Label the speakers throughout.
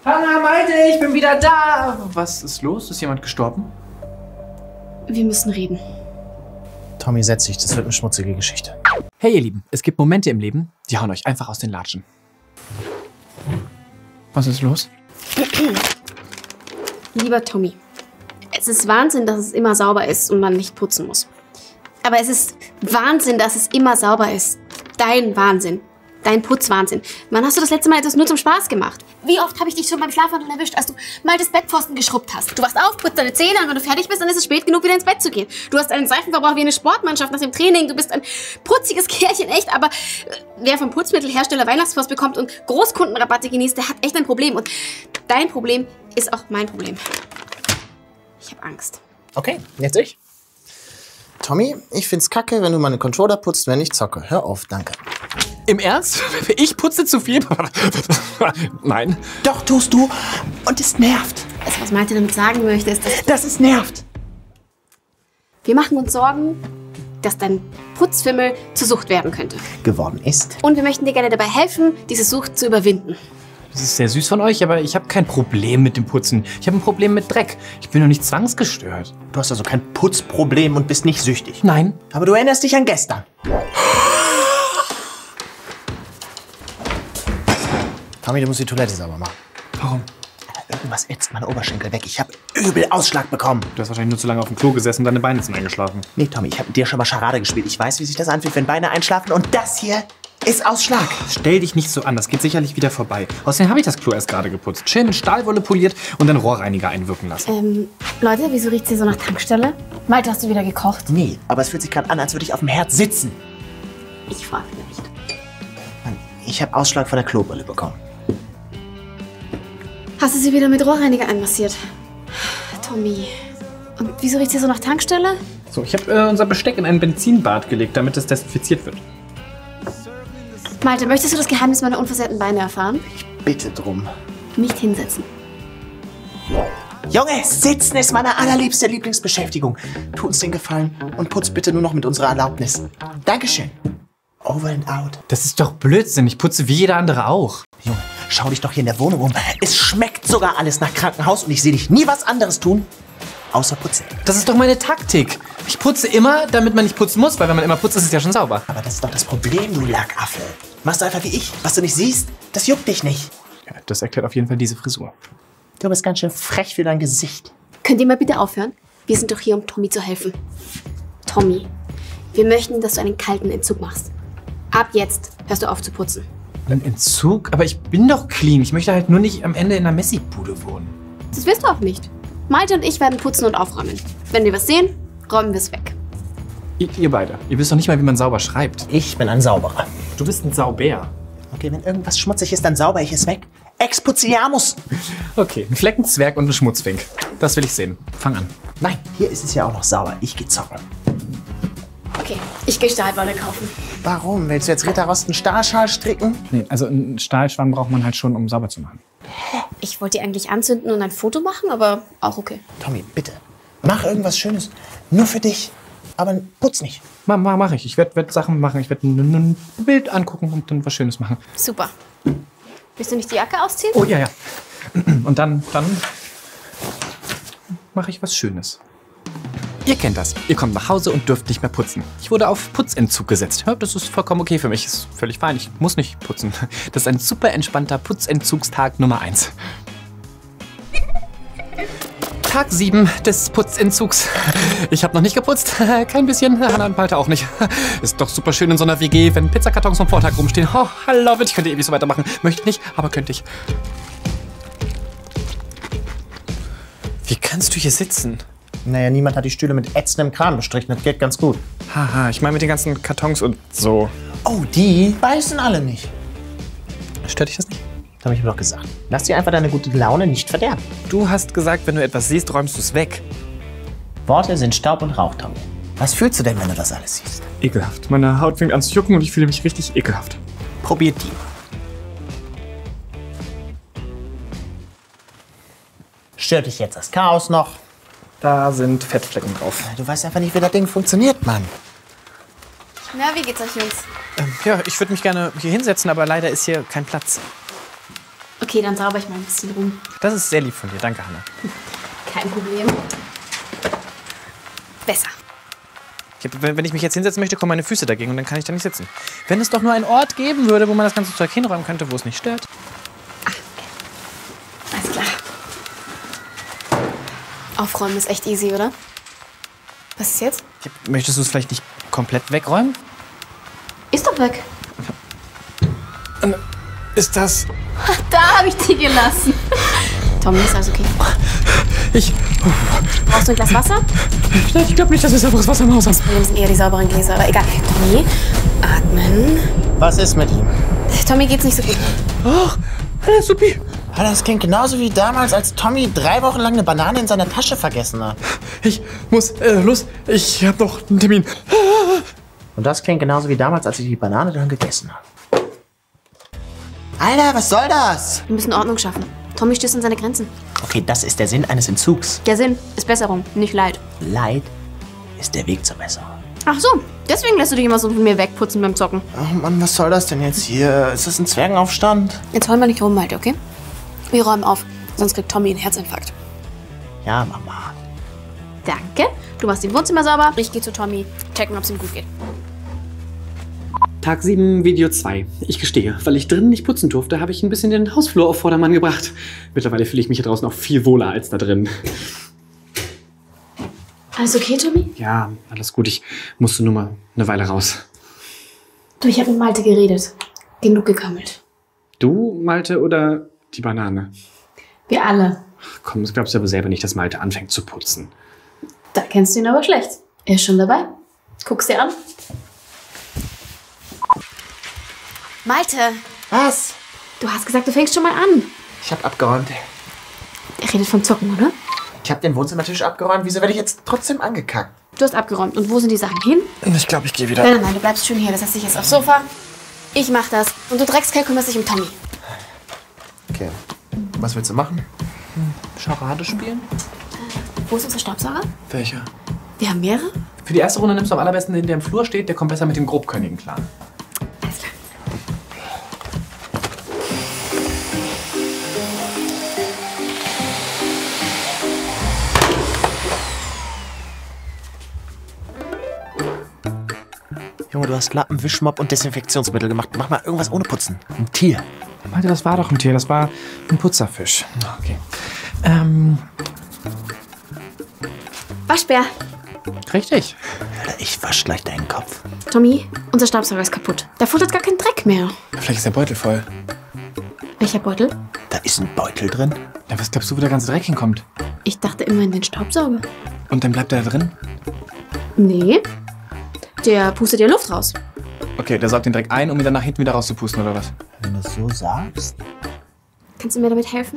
Speaker 1: Hannah, Malte, ich bin wieder da. Was ist los? Ist jemand gestorben?
Speaker 2: Wir müssen reden.
Speaker 3: Tommy, setz dich, das wird eine schmutzige Geschichte.
Speaker 1: Hey ihr Lieben, es gibt Momente im Leben, die hauen euch einfach aus den Latschen. Was ist los?
Speaker 2: Lieber Tommy, es ist Wahnsinn, dass es immer sauber ist und man nicht putzen muss. Aber es ist Wahnsinn, dass es immer sauber ist. Dein Wahnsinn. Dein Putzwahnsinn. Wann hast du das letzte Mal etwas nur zum Spaß gemacht? Wie oft habe ich dich schon beim Schlafwandeln erwischt, als du mal das Bettpfosten geschrubbt hast? Du wachst auf, putzt deine Zähne und wenn du fertig bist, dann ist es spät genug, wieder ins Bett zu gehen. Du hast einen Seifenverbrauch wie eine Sportmannschaft nach dem Training. Du bist ein putziges Kerlchen, echt. Aber wer vom Putzmittelhersteller Weihnachtspost bekommt und Großkundenrabatte genießt, der hat echt ein Problem. Und dein Problem ist auch mein Problem. Ich habe Angst.
Speaker 3: Okay, jetzt ich. Tommy, ich find's kacke, wenn du meine Controller putzt, wenn ich zocke. Hör auf, danke.
Speaker 1: Im Ernst? Ich putze zu viel? Nein.
Speaker 3: Doch, tust du. Und es nervt.
Speaker 2: Also, was Malte damit sagen möchte, ist,
Speaker 3: Dass es nervt.
Speaker 2: wir machen uns Sorgen, dass dein Putzfimmel zur Sucht werden könnte.
Speaker 3: Geworden ist.
Speaker 2: Und wir möchten dir gerne dabei helfen, diese Sucht zu überwinden.
Speaker 1: Das ist sehr süß von euch, aber ich habe kein Problem mit dem Putzen. Ich habe ein Problem mit Dreck. Ich bin noch nicht zwangsgestört.
Speaker 3: Du hast also kein Putzproblem und bist nicht süchtig.
Speaker 1: Nein.
Speaker 3: Aber du erinnerst dich an gestern. Tommy, du musst die Toilette sauber machen.
Speaker 1: Warum?
Speaker 3: Irgendwas ätzt meine Oberschenkel weg. Ich habe übel Ausschlag bekommen.
Speaker 1: Du hast wahrscheinlich nur zu lange auf dem Klo gesessen und deine Beine sind eingeschlafen.
Speaker 3: Nee, Tommy, ich habe mit dir schon mal Charade gespielt. Ich weiß, wie sich das anfühlt, wenn Beine einschlafen. Und das hier ist Ausschlag.
Speaker 1: Stell dich nicht so an, das geht sicherlich wieder vorbei. Außerdem habe ich das Klo erst gerade geputzt. Schön mit Stahlwolle poliert und dann Rohrreiniger einwirken lassen.
Speaker 2: Leute, wieso riecht's hier so nach Tankstelle? Malte, hast du wieder gekocht?
Speaker 3: Nee, aber es fühlt sich gerade an, als würde ich auf dem Herd sitzen.
Speaker 2: Ich frage nicht.
Speaker 3: Mann, ich habe Ausschlag von der Klobrille bekommen.
Speaker 2: Hast du sie wieder mit Rohrreiniger einmassiert? Tommy. Und wieso riecht's hier so nach Tankstelle?
Speaker 1: So, ich habe unser Besteck in ein Benzinbad gelegt, damit es desinfiziert wird.
Speaker 2: Malte, möchtest du das Geheimnis meiner unversehrten Beine erfahren?
Speaker 3: Bitte drum.
Speaker 2: Nicht hinsetzen.
Speaker 3: Junge, sitzen ist meine allerliebste Lieblingsbeschäftigung. Tu uns den Gefallen und putz bitte nur noch mit unserer Erlaubnis. Dankeschön. Over and out.
Speaker 1: Das ist doch Blödsinn. Ich putze wie jeder andere auch.
Speaker 3: Junge, schau dich doch hier in der Wohnung um. Es schmeckt sogar alles nach Krankenhaus und ich sehe dich nie was anderes tun, außer putzen.
Speaker 1: Das ist doch meine Taktik. Ich putze immer, damit man nicht putzen muss, weil wenn man immer putzt, ist es ja schon sauber.
Speaker 3: Aber das ist doch das Problem, du Lackaffe. Machst du einfach wie ich. Was du nicht siehst, das juckt dich nicht.
Speaker 1: Ja, das erklärt auf jeden Fall diese Frisur.
Speaker 3: Du bist ganz schön frech für dein Gesicht.
Speaker 2: Könnt ihr mal bitte aufhören? Wir sind doch hier, um Tommy zu helfen. Tommy, wir möchten, dass du einen kalten Entzug machst. Ab jetzt hörst du auf zu putzen.
Speaker 1: Ein Entzug? Aber ich bin doch clean. Ich möchte halt nur nicht am Ende in einer Messi-Bude wohnen.
Speaker 2: Das wirst du auch nicht. Malte und ich werden putzen und aufräumen. Wenn wir was sehen, räumen wir es weg.
Speaker 1: Ihr beide. Ihr wisst doch nicht mal, wie man sauber schreibt.
Speaker 3: Ich bin ein Sauberer.
Speaker 1: Du bist ein Sauber.
Speaker 3: Okay, wenn irgendwas schmutzig ist, dann sauber ich es weg. Expulsiamus.
Speaker 1: Okay, ein Fleckenzwerg und ein Schmutzfink. Das will ich sehen. Fang an.
Speaker 3: Nein, hier ist es ja auch noch sauber. Ich geh zocken.
Speaker 2: Okay, ich gehe Stahlwolle kaufen.
Speaker 3: Warum? Willst du jetzt Ritterrost einen Stahlschal stricken?
Speaker 1: Nee, also einen Stahlschwamm braucht man halt schon, um sauber zu machen.
Speaker 2: Ich wollte die eigentlich anzünden und ein Foto machen, aber auch okay.
Speaker 3: Tommy, bitte. Mach irgendwas Schönes. Nur für dich. Aber putz nicht.
Speaker 1: Mach ich. Ich werd Sachen machen. Ich werde ein Bild angucken und dann was Schönes machen.
Speaker 2: Super. Willst du nicht die Jacke ausziehen?
Speaker 1: Oh, ja. Und dann mache ich was Schönes. Ihr kennt das. Ihr kommt nach Hause und dürft nicht mehr putzen. Ich wurde auf Putzentzug gesetzt. Ja, das ist vollkommen okay für mich. Ist völlig fein. Ich muss nicht putzen. Das ist ein super entspannter Putzentzugstag Nummer 1. Tag 7 des Putzentzugs. Ich habe noch nicht geputzt. Kein bisschen. Hannah und Malte auch nicht. Ist doch super schön in so einer WG, wenn Pizzakartons vom Vortag rumstehen. Oh, I love it. Ich könnte ewig so weitermachen. Möchte nicht, aber könnte ich. Wie kannst du hier sitzen?
Speaker 3: Naja, niemand hat die Stühle mit ätzendem Kram bestrichen. Das geht ganz gut.
Speaker 1: Haha, ich meine mit den ganzen Kartons und so.
Speaker 3: Oh, die beißen alle nicht.
Speaker 1: Stört dich das nicht?
Speaker 3: Das habe ich mir doch gesagt. Lass dir einfach deine gute Laune nicht verderben.
Speaker 1: Du hast gesagt, wenn du etwas siehst, räumst du es weg.
Speaker 3: Worte sind Staub und Rauch, Tommy. Was fühlst du denn, wenn du das alles siehst?
Speaker 1: Ekelhaft. Meine Haut fängt an zu jucken und ich fühle mich richtig ekelhaft.
Speaker 3: Probiert die. Stört dich jetzt das Chaos noch?
Speaker 1: Da sind Fettflecken drauf.
Speaker 3: Du weißt einfach nicht, wie das Ding funktioniert, Mann.
Speaker 2: Na, wie geht's euch, Jungs?
Speaker 1: Ja, ich würde mich gerne hier hinsetzen, aber leider ist hier kein Platz.
Speaker 2: Okay, dann sauber ich mal ein bisschen rum.
Speaker 1: Das ist sehr lieb von dir. Danke, Hannah.
Speaker 2: Kein Problem. Besser.
Speaker 1: Wenn ich mich jetzt hinsetzen möchte, kommen meine Füße dagegen und dann kann ich da nicht sitzen. Wenn es doch nur einen Ort geben würde, wo man das ganze Zeug hinräumen könnte, wo es nicht stört.
Speaker 2: Alles klar. Aufräumen ist echt easy, oder? Was ist jetzt?
Speaker 1: Möchtest du es vielleicht nicht komplett wegräumen?
Speaker 2: Ist doch weg.
Speaker 1: Ist das...
Speaker 2: Da habe ich die gelassen. Tommy, ist alles okay? Brauchst du ein Glas Wasser?
Speaker 1: Ich glaube nicht, dass wir sauberes Wasser im Haus haben.
Speaker 2: Wir müssen eher die sauberen Gläser, aber egal. Tommy, atmen.
Speaker 3: Was ist mit ihm?
Speaker 2: Tommy geht's nicht so gut.
Speaker 1: Ach, alles supi.
Speaker 3: Das klingt genauso wie damals, als Tommy 3 Wochen lang eine Banane in seiner Tasche vergessen hat.
Speaker 1: Ich muss los. Ich habe noch einen Termin.
Speaker 3: Und das klingt genauso wie damals, als ich die Banane dann gegessen habe. Alter, was soll das?
Speaker 2: Wir müssen Ordnung schaffen. Tommy stößt an seine Grenzen.
Speaker 3: Okay, das ist der Sinn eines Entzugs.
Speaker 2: Der Sinn ist Besserung, nicht Leid.
Speaker 3: Leid ist der Weg zur Besserung.
Speaker 2: Ach so, deswegen lässt du dich immer so von mir wegputzen beim Zocken.
Speaker 3: Oh Mann, was soll das denn jetzt hier? Ist das ein Zwergenaufstand?
Speaker 2: Jetzt heulen wir nicht rum, Malte, okay? Wir räumen auf, sonst kriegt Tommy einen Herzinfarkt.
Speaker 3: Ja, Mama.
Speaker 2: Danke. Du machst den Wohnzimmer sauber. Ich gehe zu Tommy, checken, ob es ihm gut geht.
Speaker 1: Tag 7, Video 2. Ich gestehe, weil ich drinnen nicht putzen durfte, habe ich ein bisschen den Hausflur auf Vordermann gebracht. Mittlerweile fühle ich mich hier draußen auch viel wohler als da drin.
Speaker 2: Alles okay, Tommy?
Speaker 1: Ja, alles gut. Ich musste nur mal eine Weile raus.
Speaker 2: Du, ich habe mit Malte geredet. Genug gegammelt.
Speaker 1: Du, Malte, oder die Banane?
Speaker 2: Wir alle.
Speaker 1: Ach, komm, das glaubst du aber selber nicht, dass Malte anfängt zu putzen.
Speaker 2: Da kennst du ihn aber schlecht. Er ist schon dabei. Guck's dir an. Malte,
Speaker 3: Was?
Speaker 2: du hast gesagt, du fängst schon mal an.
Speaker 3: Ich hab abgeräumt.
Speaker 2: Er redet vom Zocken, oder?
Speaker 3: Ich hab den Wohnzimmertisch abgeräumt. Wieso werde ich jetzt trotzdem angekackt?
Speaker 2: Du hast abgeräumt. Und wo sind die Sachen hin?
Speaker 1: Ich glaube, ich gehe wieder.
Speaker 2: Nein, nein, nein, du bleibst schön hier. Das heißt, ich jetzt aufs Sofa. Ich mach das. Und du Dreckskerl kümmerst dich um Tommy.
Speaker 3: Okay. Was willst du machen? Charade spielen?
Speaker 2: Wo ist unser Staubsauger?
Speaker 1: Welcher?
Speaker 2: Wir haben mehrere?
Speaker 1: Für die erste Runde nimmst du am allerbesten den, der im Flur steht. Der kommt besser mit dem Grobkörnigen klar.
Speaker 2: Alles klar.
Speaker 3: Junge, du hast Lappen, Wischmopp und Desinfektionsmittel gemacht. Mach mal irgendwas ohne Putzen. Ein Tier.
Speaker 1: Malte, das war doch ein Tier. Das war ein Putzerfisch. Okay.
Speaker 2: Waschbär.
Speaker 1: Richtig.
Speaker 3: Alter, ich wasch gleich deinen Kopf.
Speaker 2: Tommy, unser Staubsauger ist kaputt. Da futtert gar kein Dreck mehr.
Speaker 1: Vielleicht ist der Beutel voll.
Speaker 2: Welcher Beutel?
Speaker 3: Da ist ein Beutel drin.
Speaker 1: Ja, was glaubst du, wo der ganze Dreck hinkommt?
Speaker 2: Ich dachte immer in den Staubsauger.
Speaker 1: Und dann bleibt der da drin?
Speaker 2: Nee. Der pustet ja Luft raus.
Speaker 1: Okay, der saugt den Dreck ein, um ihn dann nach hinten wieder rauszupusten, oder was?
Speaker 3: Wenn du es so sagst.
Speaker 2: Kannst du mir damit helfen?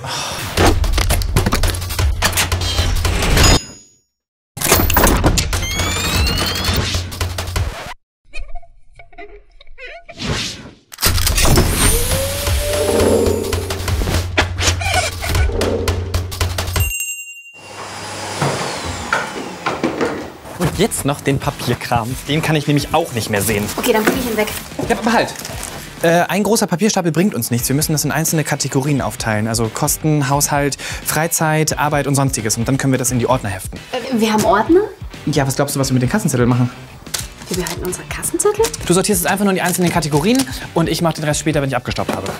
Speaker 1: Und jetzt noch den Papierkram. Den kann ich nämlich auch nicht mehr sehen.
Speaker 2: Okay, dann packe ich ihn weg.
Speaker 1: Ja, behalt. Ein großer Papierstapel bringt uns nichts. Wir müssen das in einzelne Kategorien aufteilen. Also Kosten, Haushalt, Freizeit, Arbeit und Sonstiges. Und dann können wir das in die Ordner heften.
Speaker 2: Wir haben Ordner?
Speaker 1: Ja, was glaubst du, was wir mit den Kassenzetteln machen?
Speaker 2: Wir behalten unsere Kassenzettel?
Speaker 1: Du sortierst es einfach nur in die einzelnen Kategorien und ich mache den Rest später, wenn ich abgestaubt habe.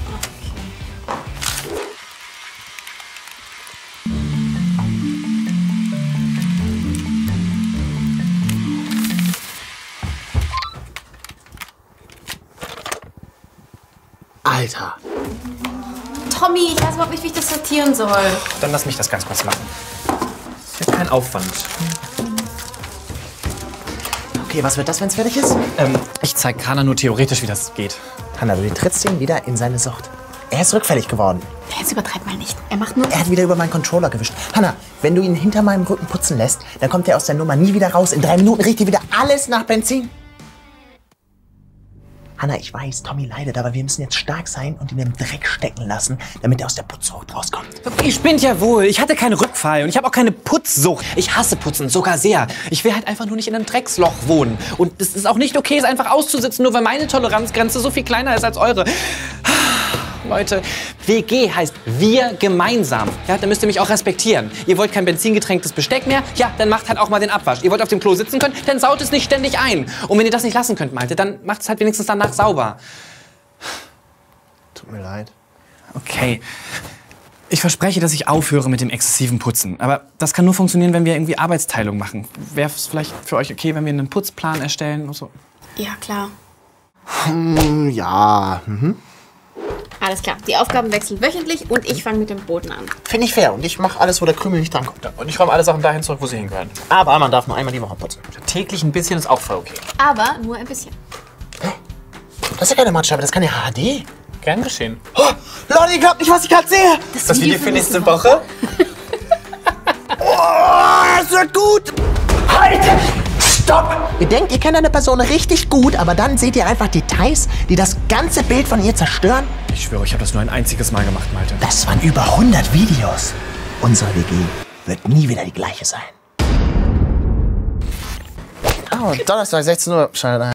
Speaker 3: Alter.
Speaker 2: Tommy, ich weiß überhaupt nicht, wie ich das sortieren soll.
Speaker 1: Dann lass mich das ganz kurz machen. Das ist ja kein Aufwand.
Speaker 3: Okay, was wird das, wenn es fertig ist?
Speaker 1: Ich zeig Kana nur theoretisch, wie das geht.
Speaker 3: Hanna, du trittst ihn wieder in seine Sucht. Er ist rückfällig geworden.
Speaker 2: Jetzt übertreib mal nicht. Er macht nur...
Speaker 3: Er hat wieder über meinen Controller gewischt. Hanna, wenn du ihn hinter meinem Rücken putzen lässt, dann kommt er aus der Nummer nie wieder raus. In 3 Minuten riecht dir wieder alles nach Benzin. Hanna, ich weiß, Tommy leidet, aber wir müssen jetzt stark sein und ihn im Dreck stecken lassen, damit er aus der Putzsucht rauskommt.
Speaker 1: Ich bin ja wohl. Ich hatte keinen Rückfall und ich habe auch keine Putzsucht. Ich hasse Putzen, sogar sehr. Ich will halt einfach nur nicht in einem Drecksloch wohnen. Und es ist auch nicht okay, es einfach auszusitzen, nur weil meine Toleranzgrenze so viel kleiner ist als eure. Leute, WG heißt wir gemeinsam. Ja, dann müsst ihr mich auch respektieren. Ihr wollt kein benzingetränktes Besteck mehr? Ja, dann macht halt auch mal den Abwasch. Ihr wollt auf dem Klo sitzen können? Dann saut es nicht ständig ein. Und wenn ihr das nicht lassen könnt, Malte, dann macht es halt wenigstens danach sauber.
Speaker 3: Tut mir leid.
Speaker 4: Okay. Ich verspreche, dass ich aufhöre mit dem exzessiven Putzen. Aber das kann nur funktionieren, wenn wir irgendwie Arbeitsteilung machen. Wäre es vielleicht für euch okay, wenn wir einen Putzplan erstellen und so?
Speaker 2: Ja, klar.
Speaker 3: Ja.
Speaker 2: Alles klar. Die Aufgaben wechseln wöchentlich und ich fange mit dem Boden an.
Speaker 3: Finde ich fair. Und ich mache alles, wo der Krümel nicht drankommt.
Speaker 1: Und ich räume alle Sachen dahin zurück, wo sie hingehören.
Speaker 3: Aber man darf nur einmal die Woche putzen.
Speaker 1: Täglich ein bisschen ist auch voll okay.
Speaker 2: Aber nur ein bisschen.
Speaker 3: Das ist ja keine Mattscheibe, das kann ja HD.
Speaker 1: Gern geschehen.
Speaker 3: Oh, Leute, ihr glaubt nicht, was ich gerade sehe.
Speaker 1: Das Video für nächste Woche?
Speaker 3: Oh, es wird gut. Halt! Stopp! Ihr denkt, ihr kennt eine Person richtig gut, aber dann seht ihr einfach Details, die das ganze Bild von ihr zerstören?
Speaker 4: Ich schwöre, ich habe das nur ein einziges Mal gemacht, Malte.
Speaker 3: Das waren über 100 Videos. Unsere WG wird nie wieder die gleiche sein. Oh, Donnerstag, 16 Uhr. Schaltet ein.